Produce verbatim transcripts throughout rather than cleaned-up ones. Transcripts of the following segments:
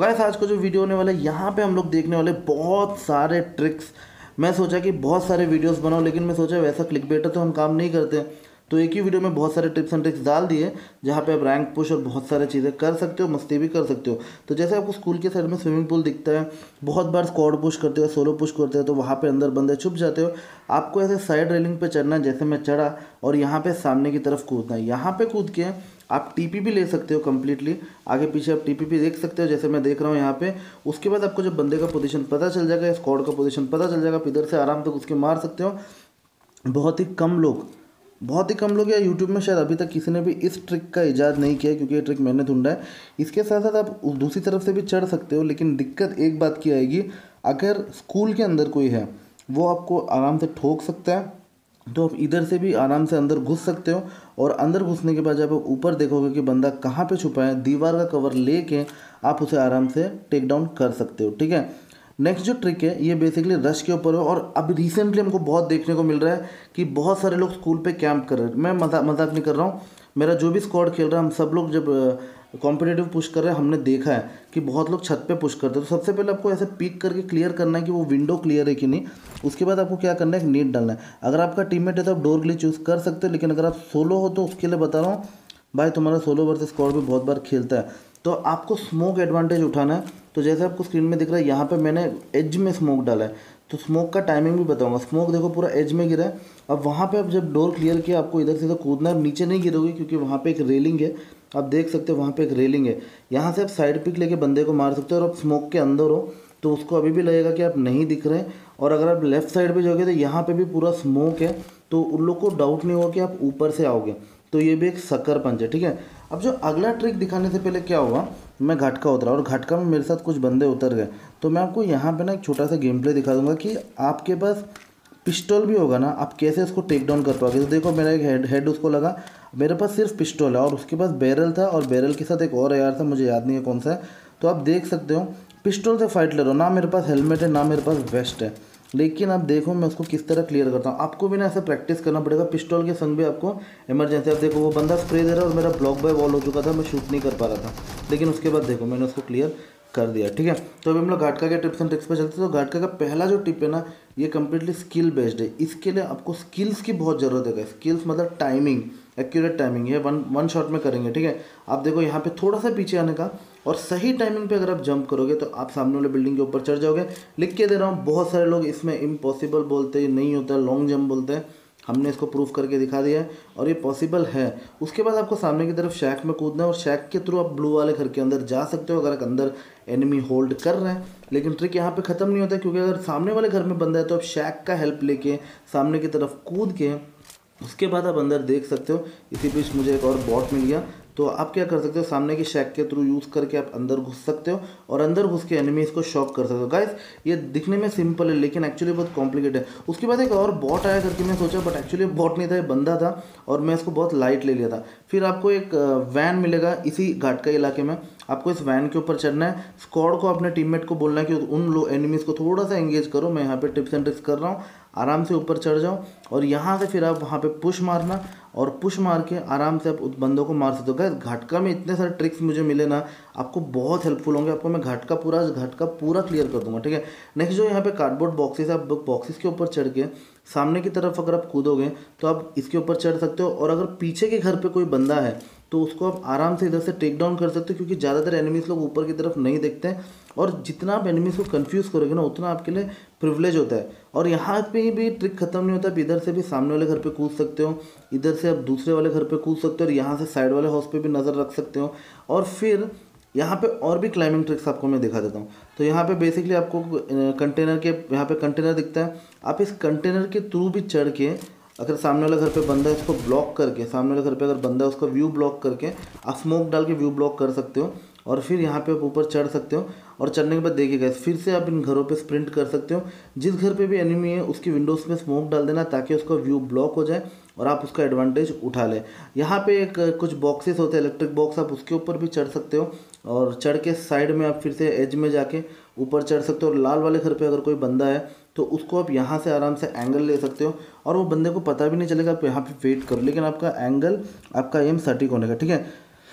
Guys आज का जो वीडियो होने वाला है यहाँ पे हम लोग देखने वाले बहुत सारे ट्रिक्स। मैं सोचा कि बहुत सारे वीडियोस बनाऊं, लेकिन मैं सोचा वैसा क्लिकबेट तो हम काम नहीं करते, तो एक ही वीडियो में बहुत सारे टिप्स एंड ट्रिक्स डाल दिए जहाँ पे आप रैंक पुश और बहुत सारे चीज़ें कर सकते हो, मस्ती भी कर सकते हो। तो जैसे आपको स्कूल के साइड में स्विमिंग पूल दिखता है, बहुत बार स्क्वाड पुश करते हो, सोलो पुश करते हो, तो वहाँ पे अंदर बंदे छुप जाते हो। आपको ऐसे साइड रेलिंग पे चढ़ना है, जैसे मैं चढ़ा, और यहाँ पे सामने की तरफ कूदना है। यहाँ पे कूद के आप टीपी भी ले सकते हो कम्प्लीटली, आगे पीछे आप टीपी भी देख सकते हो जैसे मैं देख रहा हूँ यहाँ पे। उसके बाद आपको जब बंदे का पोजीशन पता चल जाएगा, स्क्वाड का पोजीशन पता चल जाएगा, आप इधर से आराम तक उसके मार सकते हो। बहुत ही कम लोग बहुत ही कम लोग या यूट्यूब में शायद अभी तक किसी ने भी इस ट्रिक का इजाद नहीं किया, क्योंकि ये ट्रिक मैंने ढूंढा है। इसके साथ साथ आप दूसरी तरफ से भी चढ़ सकते हो, लेकिन दिक्कत एक बात की आएगी, अगर स्कूल के अंदर कोई है वो आपको आराम से ठोक सकता है, तो आप इधर से भी आराम से अंदर घुस सकते हो। और अंदर घुसने के बाद जब आप ऊपर देखोगे कि बंदा कहाँ पे छुपा है, दीवार का कवर लेके आप उसे आराम से टेक डाउन कर सकते हो। ठीक है, नेक्स्ट जो ट्रिक है ये बेसिकली रश के ऊपर है, और अब रिसेंटली हमको बहुत देखने को मिल रहा है कि बहुत सारे लोग स्कूल पे कैंप कर रहे हैं। मैं मजाक मजाक नहीं कर रहा हूँ, मेरा जो भी स्क्वाड खेल रहा है, हम सब लोग जब कॉम्पिटेटिव पुश कर रहे हैं, हमने देखा है कि बहुत लोग छत पे पुश करते हैं। तो सबसे पहले आपको ऐसे पीक करके क्लियर करना है कि वो विंडो क्लियर है कि नहीं। उसके बाद आपको क्या करना है, एक नीड डालना है। अगर आपका टीममेट है तो आप डोर के लिए चूज़ कर सकते हो, लेकिन अगर आप सोलो हो तो उसके लिए बता रहा हूँ भाई, तुम्हारा सोलो वर्सेस स्क्वाड भी बहुत बार खेलता है, तो आपको स्मोक एडवांटेज उठाना है। तो जैसे आपको स्क्रीन में दिख रहा है, यहाँ पे मैंने एज में स्मोक डाला है, तो स्मोक का टाइमिंग भी बताऊंगा। स्मोक देखो पूरा एज में गिरा है। अब वहाँ पे आप जब डोर क्लियर किया, आपको इधर से तो कूदना है, नीचे नहीं गिरोगे क्योंकि वहाँ पे एक रेलिंग है। आप देख सकते हो वहाँ पे एक रेलिंग है, यहाँ से आप साइड पिक लेके बंदे को मार सकते हो। और आप स्मोक के अंदर हो तो उसको अभी भी लगेगा कि आप नहीं दिख रहे। और अगर आप लेफ्ट साइड पे जाओगे तो यहाँ पे भी पूरा स्मोक है, तो उन लोग को डाउट नहीं होगा कि आप ऊपर से आओगे। तो ये भी एक शक्कर पंच है। ठीक है, अब जो अगला ट्रिक दिखाने से पहले क्या हुआ, मैं घाटका उतरा और घाटका में मेरे साथ कुछ बंदे उतर गए। तो मैं आपको यहाँ पे ना एक छोटा सा गेम प्ले दिखा दूंगा कि आपके पास पिस्टल भी होगा ना, आप कैसे उसको टेक डाउन कर पाओगे। तो देखो मेरा एक हेड हेड उसको लगा, मेरे पास सिर्फ पिस्टल है और उसके पास बैरल था, और बैरल के साथ एक और यार था, मुझे याद नहीं है कौन सा है। तो आप देख सकते हो पिस्टल से फाइट ले रहा हूँ, ना मेरे पास हेलमेट है ना मेरे पास वेस्ट है, लेकिन आप देखो मैं उसको किस तरह क्लियर करता हूँ। आपको भी ना ऐसे प्रैक्टिस करना पड़ेगा, पिस्टल के संग भी आपको इमरजेंसी। आप देखो वो बंदा स्प्रे दे रहा है और मेरा ब्लॉक बाय वॉल हो चुका था, मैं शूट नहीं कर पा रहा था, लेकिन उसके बाद देखो मैंने उसको क्लियर कर दिया। ठीक है, तो अभी हम लोग घाटका के टिप्स एंड ट्रिक्स पे चलते हैं। तो घाटका का पहला जो टिप है ना, ये कम्प्लीटली स्किल बेस्ड है। इसके लिए आपको स्किल्स की बहुत ज़रूरत है। स्किल्स मतलब टाइमिंग, एक्यूरेट टाइमिंग, ये वन वन शॉट में करेंगे। ठीक है, आप देखो यहाँ पे थोड़ा सा पीछे आने का, और सही टाइमिंग पे अगर आप जंप करोगे तो आप सामने वाले बिल्डिंग के ऊपर चढ़ जाओगे। लिख के दे रहा हूँ, बहुत सारे लोग इसमें इम्पॉसिबल बोलते हैं, नहीं होता, लॉन्ग जंप बोलते हैं। हमने इसको प्रूफ करके दिखा दिया है और ये पॉसिबल है। उसके बाद आपको सामने की तरफ शैक में कूदना है, और शैक के थ्रू आप ब्लू वाले घर के अंदर जा सकते हो अगर अंदर एनिमी होल्ड कर रहे हैं। लेकिन ट्रिक यहाँ पे ख़त्म नहीं होता, क्योंकि अगर सामने वाले घर में बंदा है तो आप शैक का हेल्प लेके सामने की तरफ कूद के उसके बाद आप अंदर देख सकते हो। इसी बीच मुझे एक और बॉट मिल गया, तो आप क्या कर सकते हो, सामने की शैक के थ्रू यूज़ करके आप अंदर घुस सकते हो और अंदर घुस के एनिमीज को शॉक कर सकते हो। गाइस ये दिखने में सिंपल है, लेकिन एक्चुअली बहुत कॉम्प्लिकेटेड है। उसके बाद एक और बॉट आया करके मैं सोचा, बट एक्चुअली बॉट नहीं था, ये बंदा था, और मैं इसको बहुत लाइट ले लिया था। फिर आपको एक वैन मिलेगा इसी घाटका इलाके में, आपको इस वैन के ऊपर चढ़ना है। स्क्वाड को अपने टीममेट को बोलना है कि उन लो एनिमीज़ को थोड़ा सा एंगेज करो। मैं यहाँ पे टिप्स एंड ट्रिक्स कर रहा हूँ, आराम से ऊपर चढ़ जाओ, और यहाँ से फिर आप वहाँ पे पुश मारना, और पुश मार के आराम से आप उस बंदों को मार सकते हो। गाइस घाटका में इतने सारे ट्रिक्स मुझे मिले ना, आपको बहुत हेल्पफुल होंगे। आपको मैं घाटका पूरा घाटका पूरा क्लियर कर दूंगा। ठीक है, नेक्स्ट जो यहाँ पे कार्डबोर्ड बॉक्सेस है, आप बॉक्सेस के ऊपर चढ़ के सामने की तरफ अगर आप कूदोगे तो आप इसके ऊपर चढ़ सकते हो। और अगर पीछे के घर पे कोई बंदा है तो उसको आप आराम से इधर से टेक डाउन कर सकते हो, क्योंकि ज़्यादातर एनिमीज लोग ऊपर की तरफ नहीं देखते हैं, और जितना आप एनिमीज को कंफ्यूज करोगे ना उतना आपके लिए प्रिविलेज होता है। और यहाँ पे भी ट्रिक खत्म नहीं होता, आप इधर से भी सामने वाले घर पे कूद सकते हो, इधर से आप दूसरे वाले घर पे कूद सकते हो, और यहाँ से साइड वाले हाउस पे भी नज़र रख सकते हो। और फिर यहाँ पे और भी क्लाइंबिंग ट्रिक्स आपको मैं दिखा देता हूँ। तो यहाँ पे बेसिकली आपको कंटेनर के यहाँ पे कंटेनर दिखता है, आप इस कंटेनर के थ्रू भी चढ़ के, अगर सामने वाले घर पे बंदा है इसको ब्लॉक करके, सामने वाले घर पे अगर बंदा है उसका व्यू ब्लॉक करके आप स्मोक डाल के व्यू ब्लॉक कर सकते हो, और फिर यहाँ पे आप ऊपर चढ़ सकते हो। और चढ़ने के बाद देखिएगा फिर से आप इन घरों पे स्प्रिंट कर सकते हो। जिस घर पे भी एनिमी है उसकी विंडोज़ में स्मोक डाल देना, ताकि उसका व्यू ब्लॉक हो जाए और आप उसका एडवांटेज उठा लें। यहाँ पे एक कुछ बॉक्सेस होते हैं, इलेक्ट्रिक बॉक्स, आप उसके ऊपर भी चढ़ सकते हो, और चढ़ के साइड में आप फिर से एज में जाके ऊपर चढ़ सकते हो। और लाल वाले घर पे अगर कोई बंदा है तो उसको आप यहाँ से आराम से एंगल ले सकते हो, और वो बंदे को पता भी नहीं चलेगा, आप यहाँ पे वेट करो, लेकिन आपका एंगल, आपका एम सटीक होने का। ठीक है,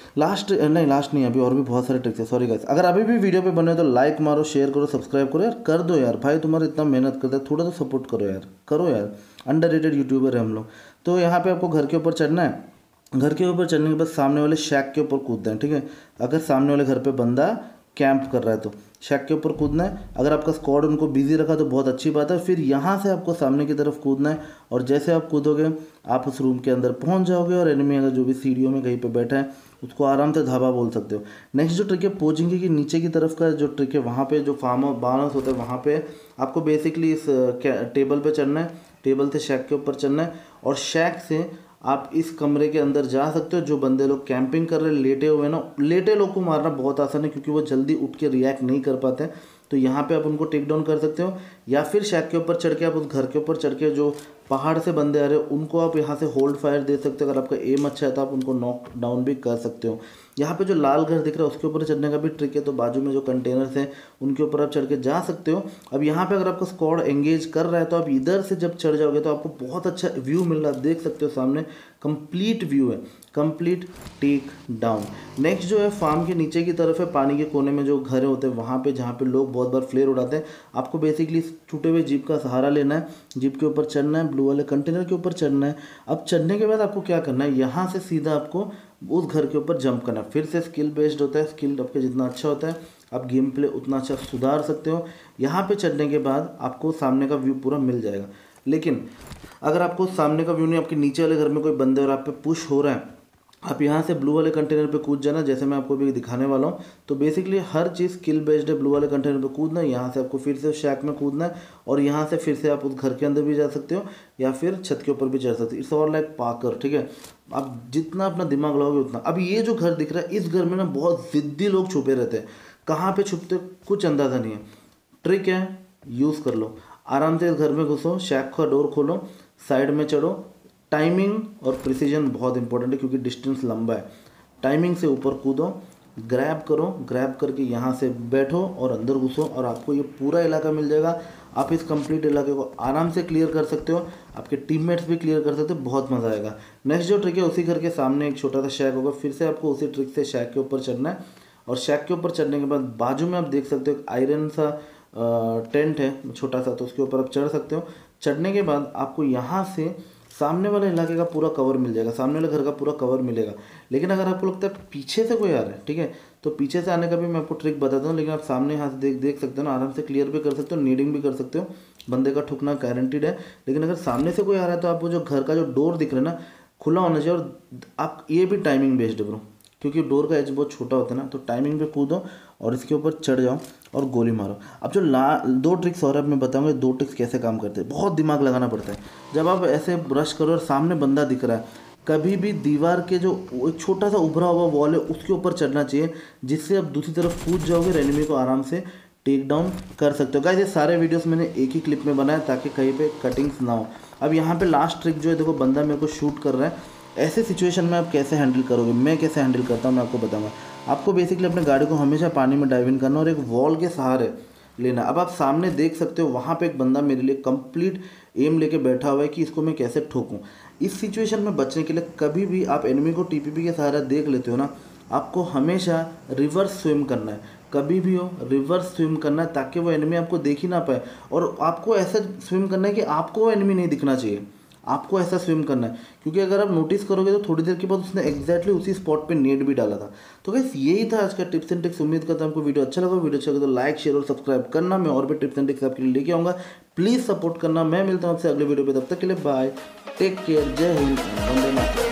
लास्ट नहीं लास्ट नहीं, अभी और भी बहुत सारे ट्रिक्स है। सॉरी गाइस, अगर अभी भी वीडियो पे बने हो तो लाइक मारो, शेयर करो, सब्सक्राइब करो यार, कर दो यार भाई, तुम्हारा इतना मेहनत करता है, थोड़ा तो सपोर्ट करो यार, करो यार, अंडररेटेड यूट्यूबर है हम लोग। तो यहाँ पे आपको घर के ऊपर चढ़ना है, घर के ऊपर चढ़ने के बाद सामने वाले शैक के ऊपर कूदना है, ठीक है। अगर सामने वाले घर पे बंदा कैंप कर रहा है तो शैक के ऊपर कूदना है। अगर आपका स्क्वाड उनको बिजी रखा तो बहुत अच्छी बात है। फिर यहाँ से आपको सामने की तरफ कूदना है और जैसे आप कूदोगे आप उस रूम के अंदर पहुँच जाओगे और एनिमी अगर जो भी सीढ़ियों में कहीं पे बैठा है उसको आराम से धाबा बोल सकते हो। नेक्स्ट जो ट्रिक है पोचिंग की नीचे की तरफ का जो ट्रिक है, वहाँ पे जो फार्म बार्न हाउस होता है वहाँ पे आपको बेसिकली इस टेबल पे चढ़ना है, टेबल से शैक के ऊपर चढ़ना है और शैक से आप इस कमरे के अंदर जा सकते हो। जो बंदे लोग कैंपिंग कर रहे हैं लेटे हुए हैं ना, लेटे लोग को मारना बहुत आसान है क्योंकि वो जल्दी उठ के रिएक्ट नहीं कर पाते हैं, तो यहाँ पे आप उनको टेक डाउन कर सकते हो। या फिर शैक के ऊपर चढ़ के आप उस घर के ऊपर चढ़ के जो पहाड़ से बंदे आ रहे हो उनको आप यहाँ से होल्ड फायर दे सकते हो। अगर आपका एम अच्छा है तो आप उनको नॉक डाउन भी कर सकते हो। यहाँ पे जो लाल घर दिख रहा है उसके ऊपर चढ़ने का भी ट्रिक है, तो बाजू में जो कंटेनर्स हैं उनके ऊपर आप चढ़ के जा सकते हो। अब यहाँ पे अगर आपका स्क्वाड एंगेज कर रहा है तो आप इधर से जब चढ़ जाओगे तो आपको बहुत अच्छा व्यू मिल रहा है, देख सकते हो सामने कंप्लीट व्यू है, कंप्लीट टेक डाउन। नेक्स्ट जो है फार्म के नीचे की तरफ है, पानी के कोने में जो घर होते हैं वहाँ पे जहाँ पे लोग बहुत बार फ्लेयर उड़ाते हैं, आपको बेसिकली छूटे हुए जीप का सहारा लेना है, जीप के ऊपर चढ़ना है, ब्लू वाले कंटेनर के ऊपर चढ़ना है। अब चढ़ने के बाद आपको क्या करना है, यहाँ से सीधा आपको उस घर के ऊपर जंप करना है। फिर से स्किल बेस्ड होता है, स्किल आपका जितना अच्छा होता है आप गेम प्ले उतना अच्छा सुधार सकते हो। यहाँ पे चढ़ने के बाद आपको सामने का व्यू पूरा मिल जाएगा। लेकिन अगर आपको सामने का व्यू नहीं, आपके नीचे वाले घर में कोई बंदे और आप पे पुश हो रहा है, आप यहाँ से ब्लू वाले कंटेनर पे कूद जाना, जैसे मैं आपको भी दिखाने वाला हूँ। तो बेसिकली हर चीज़ स्किल बेस्ड है, ब्लू वाले कंटेनर पे कूदना है, यहाँ से आपको फिर से शैक में कूदना है और यहाँ से फिर से आप उस घर के अंदर भी जा सकते हो या फिर छत के ऊपर भी चढ़ सकते हो। इट्स ऑल लाइक पाकर, ठीक है। आप जितना अपना दिमाग लगाओगे उतना। अब ये जो घर दिख रहा है, इस घर में ना बहुत ज़िद्दी लोग छुपे रहते हैं। कहाँ पे छुपते कुछ अंदाज़ा नहीं है। ट्रिक है, यूज़ कर लो। आराम से इस घर में घुसो, शैक का डोर खोलो, साइड में चढ़ो। टाइमिंग और प्रिसीजन बहुत इंपॉर्टेंट है क्योंकि डिस्टेंस लंबा है। टाइमिंग से ऊपर कूदो, ग्रैब करो, ग्रैब करके यहाँ से बैठो और अंदर घुसो और आपको ये पूरा इलाका मिल जाएगा। आप इस कंप्लीट इलाके को आराम से क्लियर कर सकते हो, आपके टीममेट्स भी क्लियर कर सकते हो, बहुत मज़ा आएगा। नेक्स्ट जो ट्रिक है, उसी घर के सामने एक छोटा सा शैक होगा, फिर से आपको उसी ट्रिक से शैक के ऊपर चढ़ना है और शैक के ऊपर चढ़ने के बाद बाजू में आप देख सकते हो एक आयरन सा टेंट है छोटा सा, तो उसके ऊपर आप चढ़ सकते हो। चढ़ने के बाद आपको यहाँ से सामने वाले इलाके का पूरा कवर मिल जाएगा, सामने वाले घर का पूरा कवर मिलेगा। लेकिन अगर आपको लगता है पीछे से कोई आ रहा है, ठीक है, तो पीछे से आने का भी मैं आपको ट्रिक बताता हूँ। लेकिन आप सामने यहाँ से देख देख सकते हो ना, आराम से क्लियर भी कर सकते हो, नीडिंग भी कर सकते हो, बंदे का ठुकना गारंटीड है। लेकिन अगर सामने से कोई आ रहा है तो आपको जो घर का जो डोर दिख रहा है ना, खुला होना चाहिए। और आप ये भी टाइमिंग बेस्ड है ब्रो, क्योंकि डोर का एज बहुत छोटा होता है ना, तो टाइमिंग पे कूदो और इसके ऊपर चढ़ जाओ और गोली मारो। अब जो ला दो ट्रिक्स और अब मैं बताऊंगा, दो ट्रिक्स कैसे काम करते हैं। बहुत दिमाग लगाना पड़ता है जब आप ऐसे ब्रश करो और सामने बंदा दिख रहा है। कभी भी दीवार के जो एक छोटा सा उभरा हुआ वॉल है उसके ऊपर चढ़ना चाहिए, जिससे आप दूसरी तरफ कूद जाओगे, एनिमी को आराम से टेक डाउन कर सकते हो। गाइस ये सारे वीडियोस मैंने एक ही क्लिप में बनाया ताकि कहीं पे कटिंग्स ना हो। अब यहाँ पे लास्ट ट्रिक जो है, देखो बंदा मेरे को शूट कर रहा है, ऐसे सिचुएशन में आप कैसे हैंडल करोगे, मैं कैसे हैंडल करता हूँ मैं आपको बताऊंगा। आपको बेसिकली अपने गाड़ी को हमेशा पानी में डाइव इन करना और एक वॉल के सहारे लेना। अब आप सामने देख सकते हो वहाँ पे एक बंदा मेरे लिए कंप्लीट एम लेके बैठा हुआ है कि इसको मैं कैसे ठोकूं। इस सिचुएशन में बचने के लिए कभी भी आप एनिमी को टीपीपी के सहारा देख लेते हो ना, आपको हमेशा रिवर्स स्विम करना है। कभी भी हो रिवर्स स्विम करना है ताकि वो एनिमी आपको देख ही ना पाए। और आपको ऐसा स्विम करना है कि आपको वो एनिमी नहीं दिखना चाहिए, आपको ऐसा स्विम करना है। क्योंकि अगर आप नोटिस करोगे तो थोड़ी देर के बाद उसने एग्जैक्टली उसी स्पॉट पे नेट भी डाला था। तो गाइस यही था आज का टिप्स एंड ट्रिक्स। उम्मीद करता हूं आपको वीडियो अच्छा लगा। वीडियो अच्छा लगा तो लाइक शेयर और सब्सक्राइब करना। मैं और भी टिप्स एंड ट्रिक्स आपके लिए लेके आऊँगा, प्लीज़ सपोर्ट करना। मैं मिलता हूँ आपसे अगले वीडियो पर, तब तक के लिए बाय, टेक केयर, जय हिंद, वंदे मातरम।